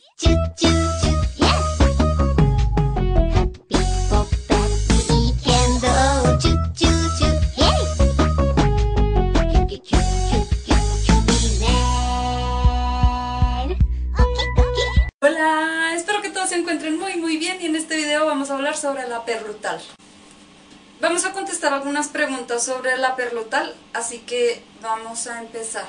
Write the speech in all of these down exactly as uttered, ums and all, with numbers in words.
Choo choo choo, yeah. Beep bop bop, eat candle. Choo choo choo, hey. Choo choo choo choo choo, be mad. Okay, okay. Hola, espero que todos se encuentren muy muy bien y en este video vamos a hablar sobre la perlutal. Vamos a contestar algunas preguntas sobre la perlutal, así que vamos a empezar.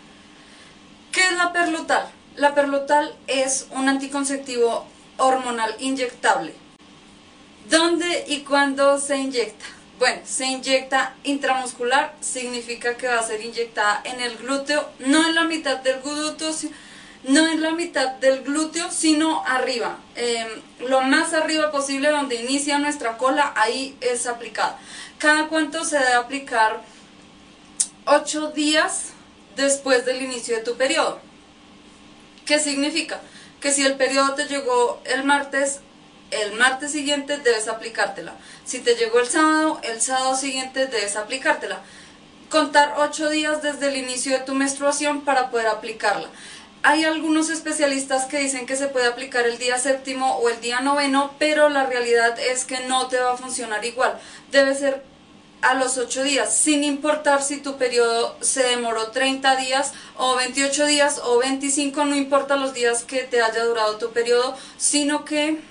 ¿Qué es la perlutal? La perlutal es un anticonceptivo hormonal inyectable. ¿Dónde y cuándo se inyecta? Bueno, se inyecta intramuscular, significa que va a ser inyectada en el glúteo, no en la mitad del glúteo, no en la mitad del glúteo, sino arriba, eh, lo más arriba posible donde inicia nuestra cola, ahí es aplicada. ¿Cada cuánto se debe aplicar? ocho días después del inicio de tu periodo. ¿Qué significa? Que si el periodo te llegó el martes, el martes siguiente debes aplicártela. Si te llegó el sábado, el sábado siguiente debes aplicártela. Contar ocho días desde el inicio de tu menstruación para poder aplicarla. Hay algunos especialistas que dicen que se puede aplicar el día séptimo o el día noveno, pero la realidad es que no te va a funcionar igual. Debe ser a los ocho días, sin importar si tu periodo se demoró treinta días o veintiocho días o veinticinco, no importa los días que te haya durado tu periodo, sino que,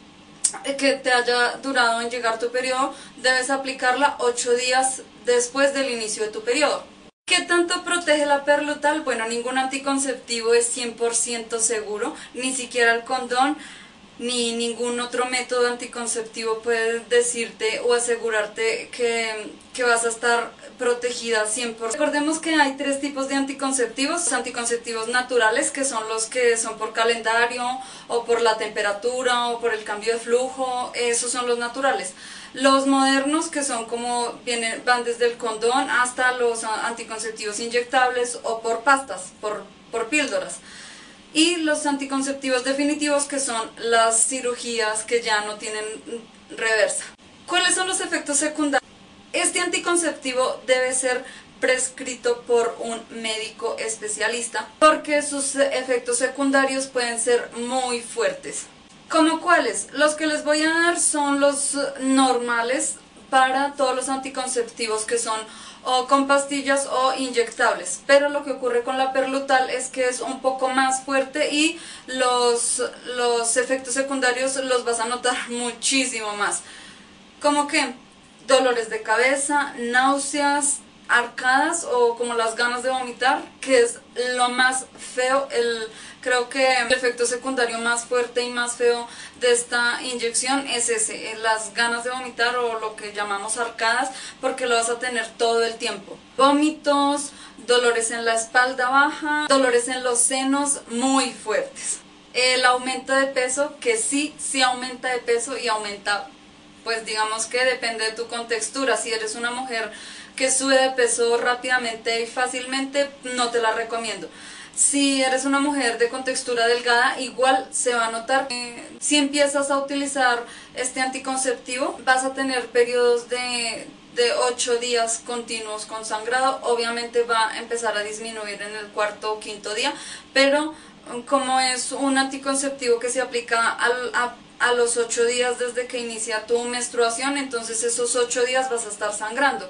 que te haya durado en llegar tu periodo, debes aplicarla ocho días después del inicio de tu periodo. ¿Qué tanto protege la perlutal? Bueno, ningún anticonceptivo es cien por ciento seguro, ni siquiera el condón, ni ningún otro método anticonceptivo puede decirte o asegurarte que, que vas a estar protegida cien por ciento. Recordemos que hay tres tipos de anticonceptivos: los anticonceptivos naturales, que son los que son por calendario o por la temperatura o por el cambio de flujo, esos son los naturales. Los modernos, que son como vienen, van desde el condón hasta los anticonceptivos inyectables o por pastas, por, por píldoras. Y los anticonceptivos definitivos, que son las cirugías que ya no tienen reversa. ¿Cuáles son los efectos secundarios? Este anticonceptivo debe ser prescrito por un médico especialista porque sus efectos secundarios pueden ser muy fuertes. ¿Cómo cuáles? Los que les voy a dar son los normales para todos los anticonceptivos que son o con pastillas o inyectables, pero lo que ocurre con la perlutal es que es un poco más fuerte y los, los efectos secundarios los vas a notar muchísimo más, como que dolores de cabeza, náuseas, arcadas o como las ganas de vomitar, que es lo más feo. El, creo que el efecto secundario más fuerte y más feo de esta inyección es ese, las ganas de vomitar o lo que llamamos arcadas, porque lo vas a tener todo el tiempo. Vómitos, dolores en la espalda baja, dolores en los senos muy fuertes. El aumento de peso, que sí, sí aumenta de peso y aumenta, pues digamos que depende de tu contextura. Si eres una mujer que sube de peso rápidamente y fácilmente, no te la recomiendo. Si eres una mujer de contextura delgada, igual se va a notar. Si empiezas a utilizar este anticonceptivo, vas a tener periodos de, de ocho días continuos con sangrado. Obviamente va a empezar a disminuir en el cuarto o quinto día, pero como es un anticonceptivo que se aplica al, a, a los ocho días desde que inicia tu menstruación, entonces esos ocho días vas a estar sangrando.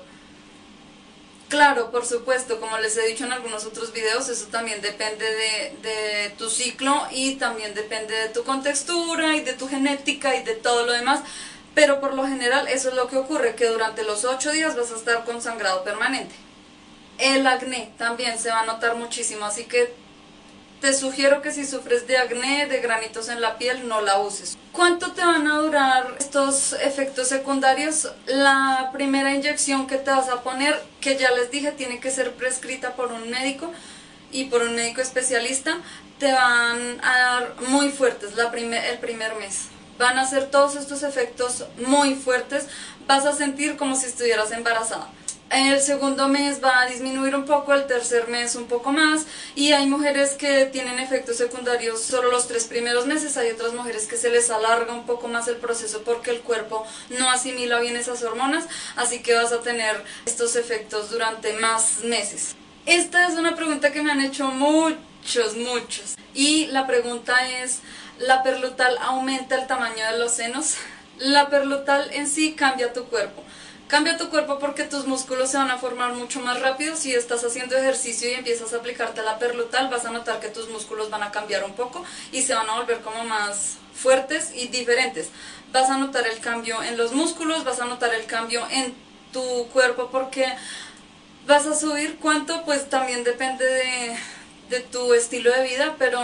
Claro, por supuesto, como les he dicho en algunos otros videos, eso también depende de, de tu ciclo y también depende de tu contextura y de tu genética y de todo lo demás, pero por lo general eso es lo que ocurre, que durante los ocho días vas a estar con sangrado permanente. El acné también se va a notar muchísimo, así que te sugiero que si sufres de acné, de granitos en la piel, no la uses. ¿Cuánto te van a durar estos efectos secundarios? La primera inyección que te vas a poner, que ya les dije, tiene que ser prescrita por un médico y por un médico especialista, te van a dar muy fuertes la primer, el primer mes. Van a hacer todos estos efectos muy fuertes, vas a sentir como si estuvieras embarazada. El segundo mes va a disminuir un poco, el tercer mes un poco más, y hay mujeres que tienen efectos secundarios solo los tres primeros meses. Hay otras mujeres que se les alarga un poco más el proceso porque el cuerpo no asimila bien esas hormonas, así que vas a tener estos efectos durante más meses. Esta es una pregunta que me han hecho mucho muchos, muchos. Y la pregunta es, ¿la Perlutal aumenta el tamaño de los senos? La Perlutal en sí cambia tu cuerpo. Cambia tu cuerpo porque tus músculos se van a formar mucho más rápido. Si estás haciendo ejercicio y empiezas a aplicarte la Perlutal, vas a notar que tus músculos van a cambiar un poco y se van a volver como más fuertes y diferentes. Vas a notar el cambio en los músculos, vas a notar el cambio en tu cuerpo porque vas a subir. ¿Cuánto? Pues también depende de, de tu estilo de vida, pero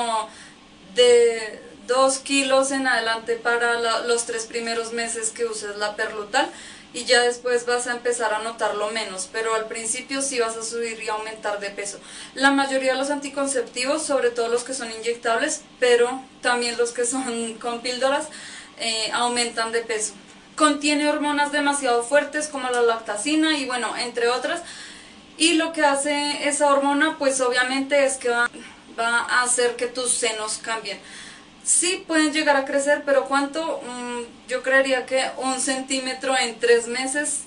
de dos kilos en adelante para la, los tres primeros meses que uses la Perlutal. Y ya después vas a empezar a notarlo menos, pero al principio sí vas a subir y aumentar de peso. La mayoría de los anticonceptivos, sobre todo los que son inyectables, pero también los que son con píldoras, eh, aumentan de peso. Contiene hormonas demasiado fuertes como la lactacina y bueno, entre otras. Y lo que hace esa hormona, pues obviamente es que va, va a hacer que tus senos cambien. Sí pueden llegar a crecer, pero ¿cuánto? Mm, yo creería que un centímetro en tres meses.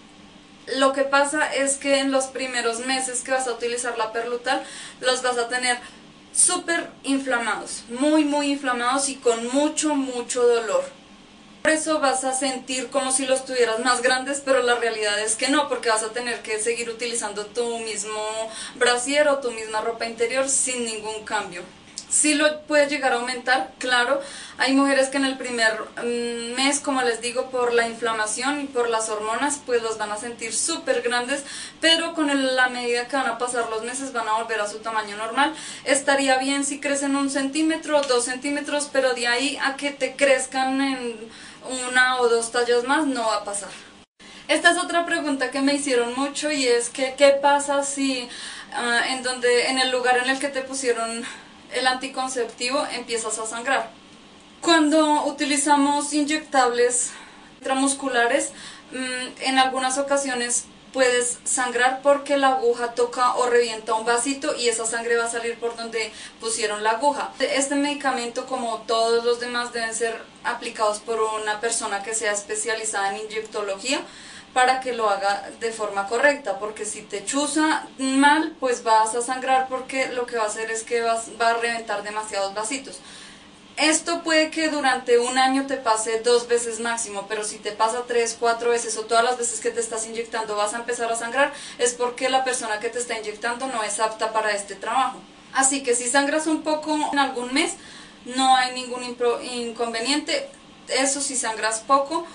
Lo que pasa es que en los primeros meses que vas a utilizar la Perlutal, los vas a tener súper inflamados, muy muy inflamados y con mucho mucho dolor. Por eso vas a sentir como si los tuvieras más grandes, pero la realidad es que no, porque vas a tener que seguir utilizando tu mismo brasier o tu misma ropa interior sin ningún cambio. Sí lo puede llegar a aumentar, claro. Hay mujeres que en el primer um, mes, como les digo, por la inflamación y por las hormonas, pues los van a sentir súper grandes, pero con el, la medida que van a pasar los meses van a volver a su tamaño normal. Estaría bien si crecen un centímetro, dos centímetros, pero de ahí a que te crezcan en una o dos tallas más no va a pasar. Esta es otra pregunta que me hicieron mucho y es que ¿qué pasa si uh, en, donde, en el lugar en el que te pusieron el anticonceptivo empiezas a sangrar? Cuando utilizamos inyectables intramusculares, en algunas ocasiones puedes sangrar porque la aguja toca o revienta un vasito y esa sangre va a salir por donde pusieron la aguja. Este medicamento, como todos los demás, deben ser aplicados por una persona que sea especializada en inyectología para que lo haga de forma correcta, porque si te chuza mal, pues vas a sangrar porque lo que va a hacer es que vas, va a reventar demasiados vasitos. Esto puede que durante un año te pase dos veces máximo, pero si te pasa tres, cuatro veces o todas las veces que te estás inyectando vas a empezar a sangrar, es porque la persona que te está inyectando no es apta para este trabajo. Así que si sangras un poco en algún mes, no hay ningún inconveniente. Eso si sangras poco,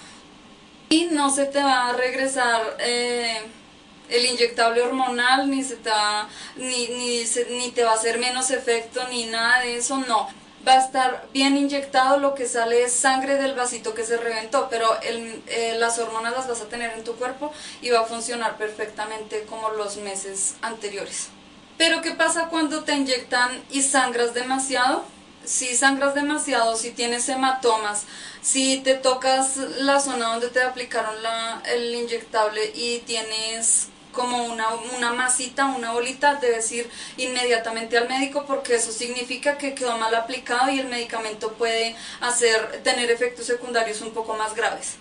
y no se te va a regresar eh, el inyectable hormonal, ni, se te va, ni, ni, se, ni te va a hacer menos efecto, ni nada de eso, no. Va a estar bien inyectado, lo que sale es sangre del vasito que se reventó, pero el, eh, las hormonas las vas a tener en tu cuerpo y va a funcionar perfectamente como los meses anteriores. Pero ¿qué pasa cuando te inyectan y sangras demasiado? Si sangras demasiado, si tienes hematomas, si te tocas la zona donde te aplicaron la, el inyectable y tienes como una, una masita, una bolita, debes ir inmediatamente al médico porque eso significa que quedó mal aplicado y el medicamento puede hacer, tener efectos secundarios un poco más graves.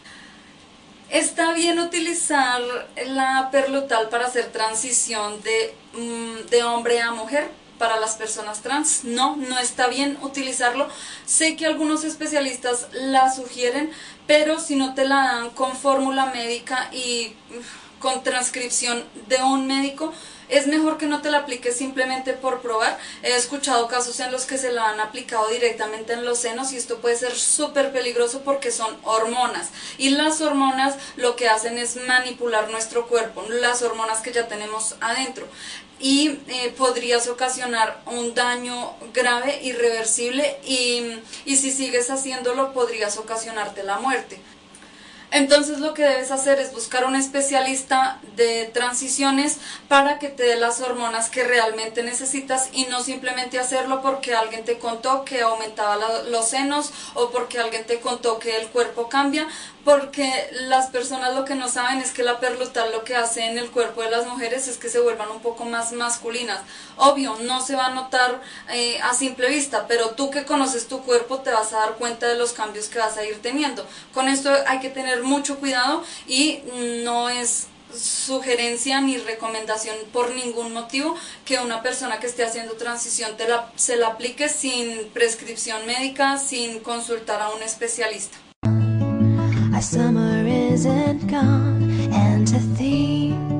¿Está bien utilizar la Perlutal para hacer transición de, de hombre a mujer? Para las personas trans, no, no está bien utilizarlo. Sé que algunos especialistas la sugieren, pero si no te la dan con fórmula médica y con transcripción de un médico, es mejor que no te la apliques simplemente por probar. He escuchado casos en los que se la han aplicado directamente en los senos y esto puede ser súper peligroso porque son hormonas. Y las hormonas lo que hacen es manipular nuestro cuerpo, las hormonas que ya tenemos adentro. Y eh, podrías ocasionar un daño grave, irreversible, y, y si sigues haciéndolo podrías ocasionarte la muerte. Entonces lo que debes hacer es buscar un especialista de transiciones para que te dé las hormonas que realmente necesitas y no simplemente hacerlo porque alguien te contó que aumentaba la, los senos o porque alguien te contó que el cuerpo cambia, porque las personas lo que no saben es que la Perlutal lo que hace en el cuerpo de las mujeres es que se vuelvan un poco más masculinas. Obvio, no se va a notar eh, a simple vista, pero tú que conoces tu cuerpo te vas a dar cuenta de los cambios que vas a ir teniendo. Con esto hay que tener mucho cuidado y no es sugerencia ni recomendación por ningún motivo que una persona que esté haciendo transición te la, se la aplique sin prescripción médica, sin consultar a un especialista. Our summer isn't gone, and to think